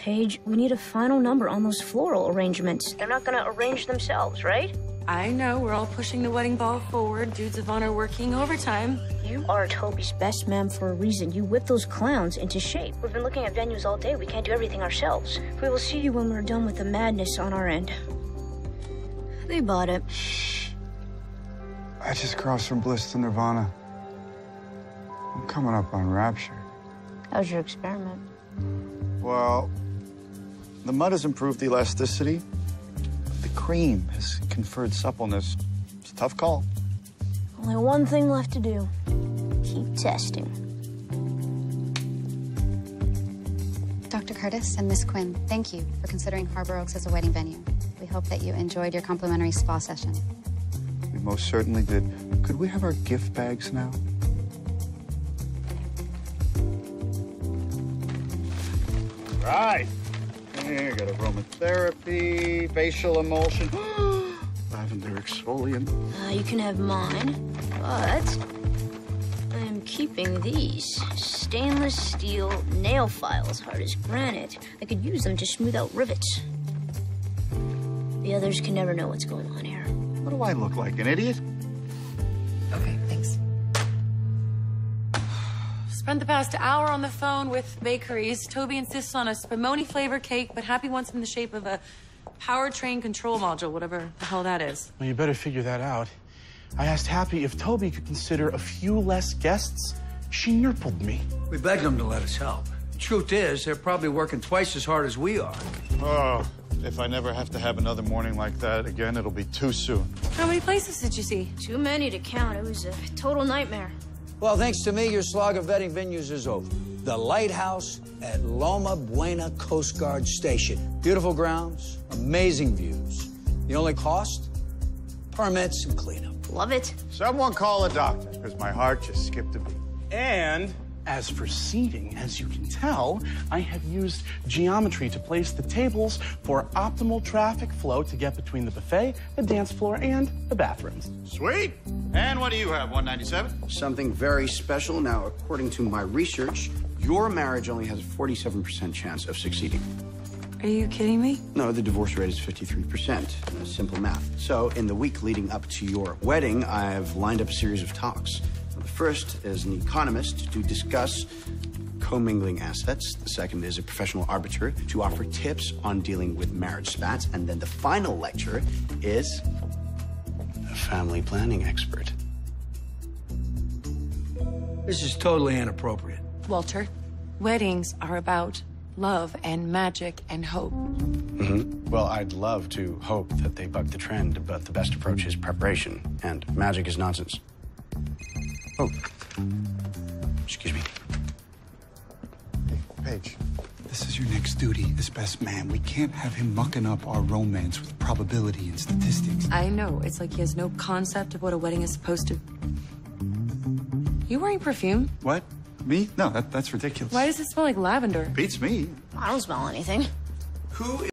Paige, we need a final number on those floral arrangements. They're not gonna arrange themselves, right? I know, we're all pushing the wedding ball forward. Dudes of honor working overtime. You are Toby's best man for a reason. You whip those clowns into shape. We've been looking at venues all day. We can't do everything ourselves. We will see you when we're done with the madness on our end. They bought it. I just crossed from Bliss to Nirvana. I'm coming up on Rapture. How's your experiment? Well, the mud has improved elasticity. The cream has conferred suppleness. It's a tough call. Only one thing left to do. Keep testing. Dr. Curtis and Miss Quinn, thank you for considering Harbor Oaks as a wedding venue. We hope that you enjoyed your complimentary spa session. We most certainly did. Could we have our gift bags now? Right. Here, got aromatherapy, facial emulsion, lavender exfoliant. You can have mine, but I am keeping these. Stainless steel nail files, hard as granite. I could use them to smooth out rivets. The others can never know what's going on here. What do I look like, an idiot? Okay, thanks. Spent the past hour on the phone with bakeries. Toby insists on a spumoni flavor cake, but Happy wants it in the shape of a powertrain control module, whatever the hell that is. Well, you better figure that out. I asked Happy if Toby could consider a few less guests. She nurpled me. We begged them to let us help. The truth is, they're probably working twice as hard as we are. Oh, if I never have to have another morning like that again, it'll be too soon. How many places did you see? Too many to count. It was a total nightmare. Well, thanks to me, your slog of vetting venues is over. The Lighthouse at Loma Buena Coast Guard Station. Beautiful grounds, amazing views. The only cost? Permits and cleanup. Love it. Someone call a doctor, because my heart just skipped a beat. And as for seating, as you can tell, I have used geometry to place the tables for optimal traffic flow to get between the buffet, the dance floor, and the bathrooms. Sweet. And what do you have, 197? Something very special. Now, according to my research, your marriage only has a 47% chance of succeeding. Are you kidding me? No, the divorce rate is 53%. Simple math. So, in the week leading up to your wedding, I've lined up a series of talks. The first is an economist to discuss commingling assets. The second is a professional arbiter to offer tips on dealing with marriage spats. And then the final lecture is a family planning expert. This is totally inappropriate. Walter, weddings are about love and magic and hope. Well, I'd love to hope that they buck the trend, but the best approach is preparation, and magic is nonsense. Oh, excuse me. Hey, Paige, this is your next duty as best man. We can't have him mucking up our romance with probability and statistics. I know, it's like he has no concept of what a wedding is supposed to... You wearing perfume? What? Me? No, that's ridiculous. Why does it smell like lavender? Beats me. I don't smell anything. Who